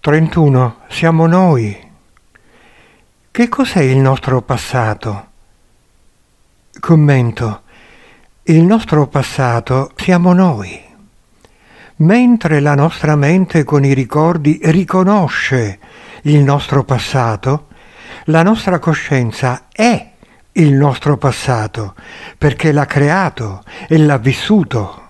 31. Siamo noi. Che cos'è il nostro passato? Commento. Il nostro passato siamo noi. Mentre la nostra mente con i ricordi riconosce il nostro passato, la nostra coscienza è il nostro passato, perché l'ha creato e l'ha vissuto.